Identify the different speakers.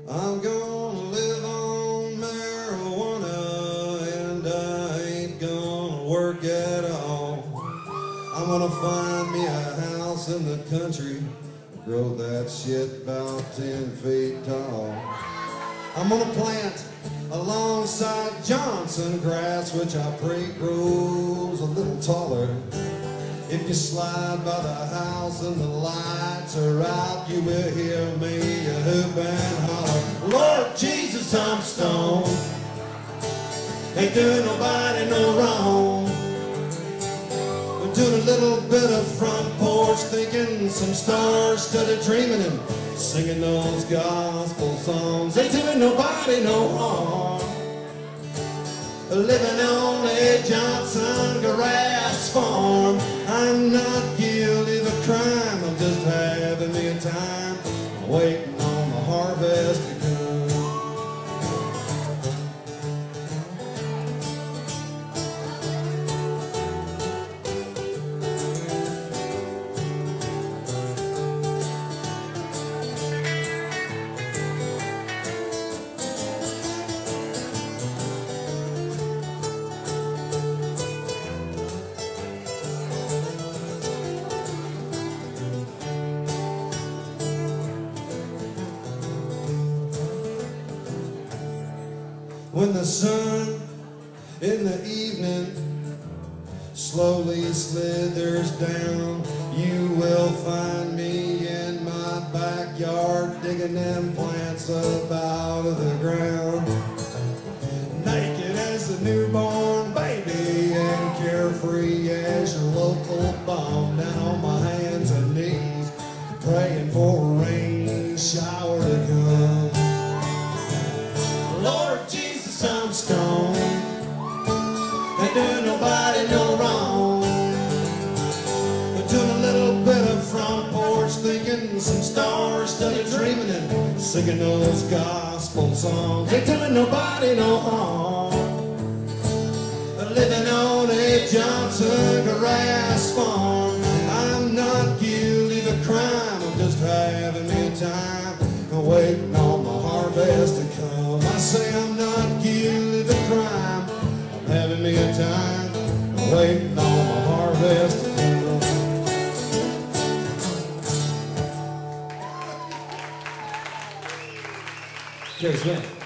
Speaker 1: I'm gonna live on marijuana and I ain't gonna work at all. I'm gonna find me a house in the country, grow that shit about 10 feet tall. I'm gonna plant alongside Johnson grass, which I pray grows a little taller. If you slide by the house and the lights are out, you will hear me hoop and holler, Lord Jesus, I'm stoned. Ain't doing nobody no wrong. We're doing a little bit of front porch thinking, some stars started dreaming and singing those gospel songs. Ain't doing nobody no harm. Living on a Johnson grass farm. I'm not guilty of a crime, I'm just having me a time, waiting on the harvest to come. When the sun in the evening slowly slithers down, you will find me in my backyard digging them plants up out of the ground. Naked as a newborn baby and carefree as your local bomb, down on my hands and knees praying for a rain shower to come. Lord Jesus, I'm stoned. Ain't doing nobody no wrong. We're doing a little bit of front porch thinking, some stars started dreaming and singing those gospel songs. Ain't doing nobody no harm. Living on a Johnson grass farm. I'm not guilty of a crime, I'm just having me a time, waiting on the harvest to come. I say I'm not guilty of a crime, I'm having me a time, waiting on the harvest to come.
Speaker 2: Cary Swinney.